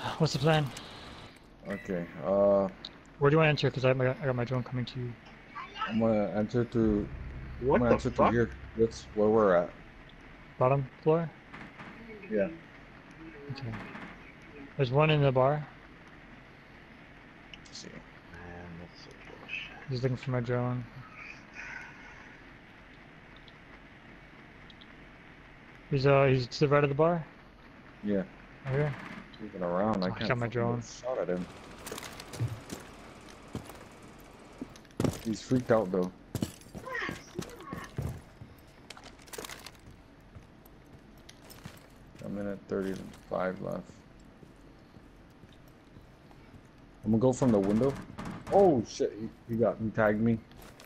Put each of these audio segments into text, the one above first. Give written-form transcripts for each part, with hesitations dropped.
What's the plan? Okay. Where do you want to enter? Because I got my drone coming to you. I'm gonna enter to. What I'm gonna the enter to fuck? here. That's where we're at. Bottom floor? Yeah. Okay. There's one in the bar. Let's see. Man, that's so bullshit. He's looking for my drone. He's to the right of the bar? Yeah. Right here? Moving around. I I can't got my fucking drone. get a shot at him. He's freaked out though. A minute 35 left. I'm gonna go from the window. Oh shit! He tagged me.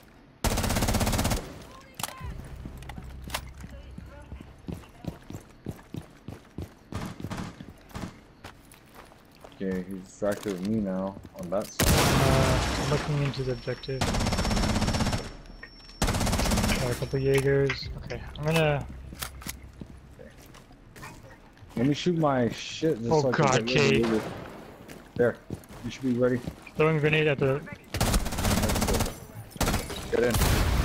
Okay, he's distracted with me now on that side. I'm looking into the objective. Got a couple Jaegers. Okay, I'm gonna. Let me shoot my shit. Just Oh so I can god, get ready Kate. to move it. There, you should be ready. Throwing a grenade at the. Get in.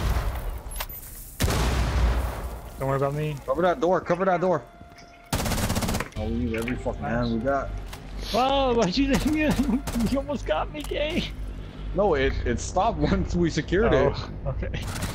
Don't worry about me. Cover that door. Cover that door. Oh, we need every fucking hand we got. Oh, why'd you let me? You almost got me, Kay. No, it stopped once we secured it. Okay.